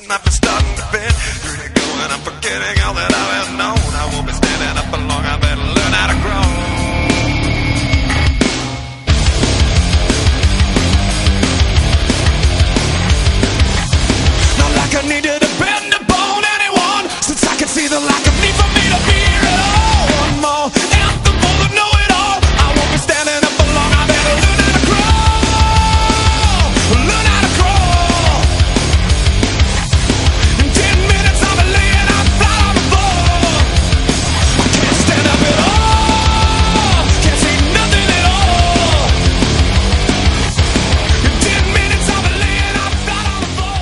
and I've been starting to bend. Through the going, I'm forgetting all that I've ever known. I won't be standing up for long, I better learn how to grow. Not like I need to depend upon anyone, since I can see the lack of need for me to be here at all. One more anthem for the know-it-all. I won't be standing up for long, I better learn how to crawl. Learn how to crawl. In 10 minutes I'll be laying out flat on the floor. I can't stand up at all. Can't see nothing at all. In 10 minutes I'll be laying out flat on the floor.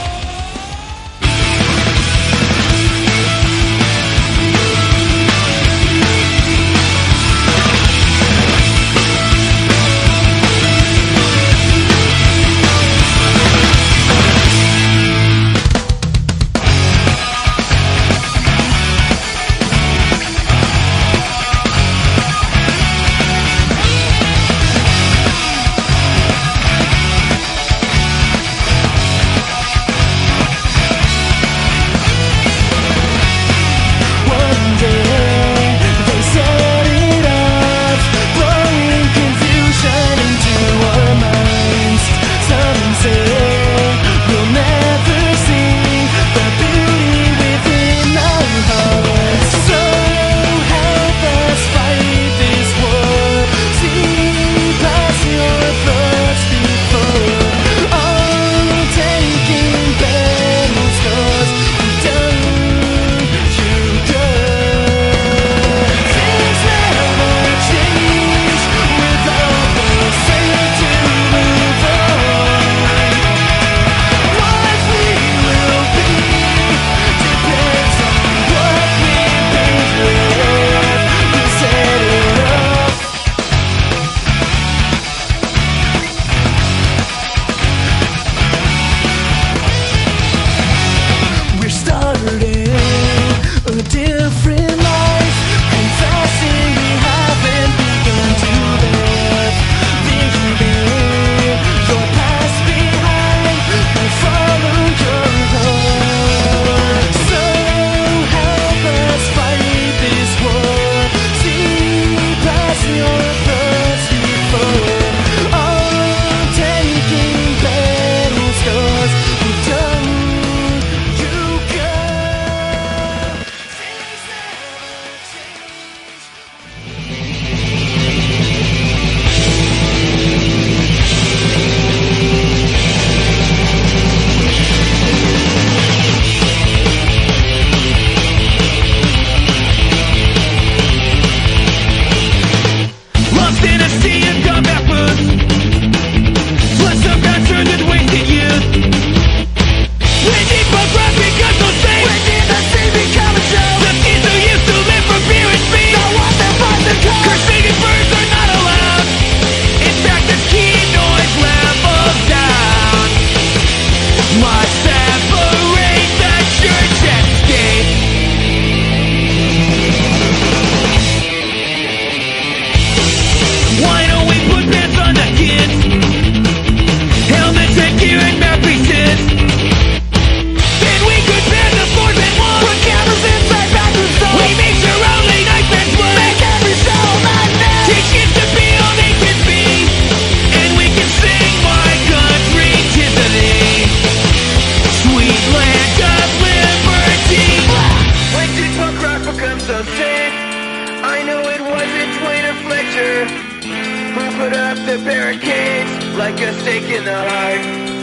Like a stake in the heart.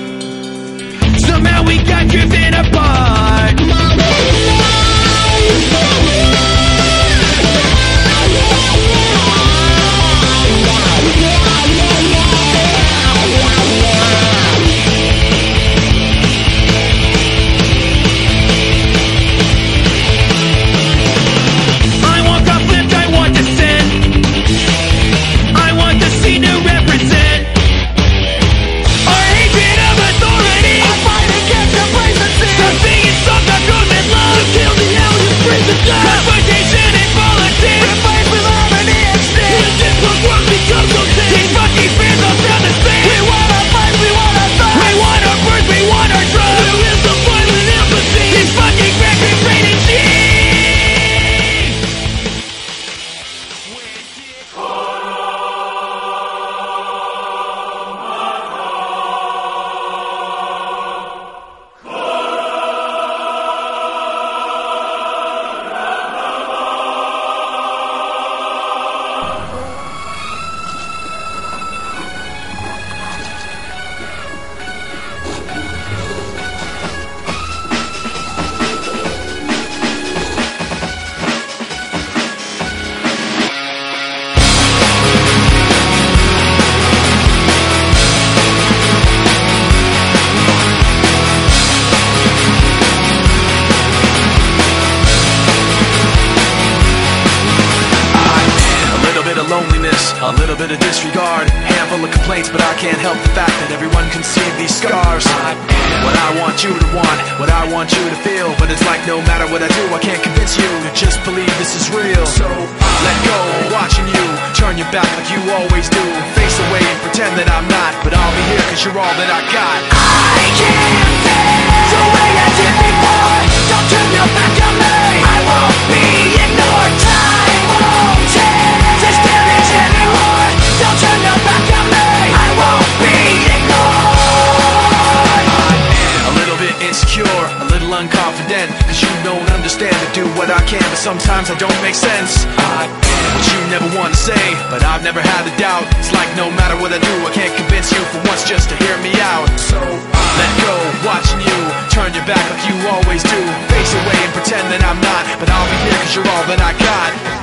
Somehow we got driven apart. I want conflict, I want dissent. I want the scene to represent our hatred of authority. I fight against complacency. Something A little bit of disregard, handful of complaints, but I can't help the fact that everyone can see these scars. What I want you to want, what I want you to feel, but it's like no matter what I do, I can't convince you to just believe this is real. So let go, watching you turn your back like you always do. Face away and pretend that I'm not, but I'll be here cause you're all that I got. I can't feel the way I did before. Don't turn your back on me, I won't be ignored. Time won't take this damage anymore. Don't turn your back on me, I won't be ignored. A little bit insecure, a little unconfident, cause you don't understand to do what I can, but sometimes I don't make sense. What you never want to say, but I've never had a doubt. It's like no matter what I do, I can't convince you for once just to hear me out. So let go, watching you turn your back like you always do. Face away and pretend that I'm not, but I'll be here cause you're all that I got.